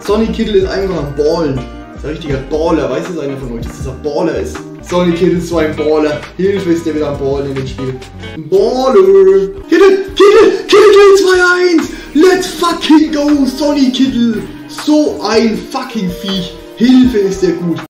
Sonny Kittel ist einfach ein Ballen. Das ist ein richtiger Baller. Weiß es einer von euch, dass das ein Baller ist? Sonny Kittel ist so ein Baller. Hilfe, ist der wieder am Ballen in dem Spiel. Ein Baller. Kittel geht 2-1. Let's fucking go, Sonny Kittel. So ein fucking Viech. Hilfe, ist der gut.